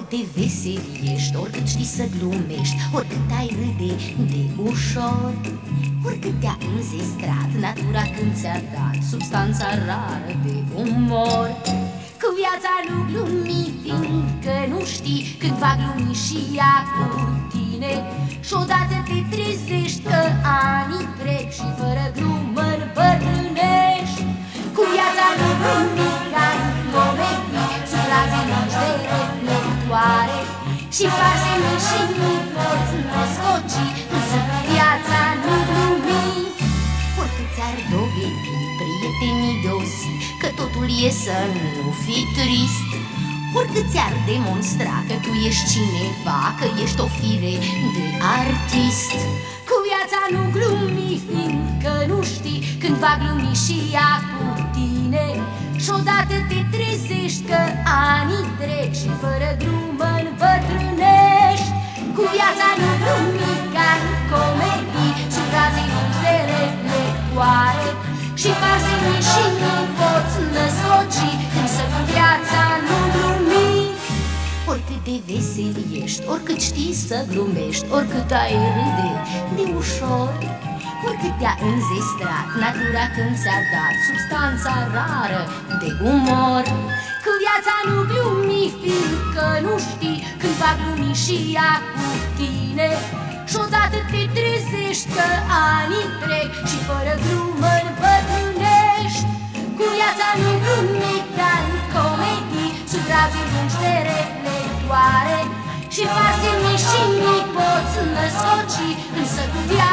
Oricât de vesel ești, oricât știi să glumești, oricât ai râde de ușor, oricât te-a înzestrat natura când ți-a dat substanța rară de umor. Cu viața nu glumi, fiindcă nu știi când va glumi și ea cu tine. Și odată te trezești că anii trec și fără glumă îmbătrânești. Cu viața nu glumi ca în comedii, sub raze lungi de reflectoare și farse mici și nu poți născoci, însă cu viața nu glumi. Oricât ți-ar dovedi prietenii de o zi că totul e să nu fii trist, oricât ți-ar demonstra că tu ești cineva, că ești o fire de artist, cu viața nu glumi, fiindcă nu știi când va glumi și ea cu tine. Și odată te trezești că anii trec și fără glumă îmbătrânești. Cu viața nu glumi ca în comedii, sub raze lungi de reflectoare și farse mici și nu poți născoci, însă cu viața nu glumi. Oricât de vesel ești, oricât știi să glumești, oricât ai râde de ușor, oricât te-a înzestrat natura când ți-a dat substanța rară de umor. Cu viața nu glumi, fiindcă nu știi când va glumi și ea cu tine. Și odată te trezești că anii trec și fără glumă îmbătrânești. Cu viața nu glumi ca în comedii, sub raze lungi de reflectoare și farse mici și nu poți născoci, însă cu viața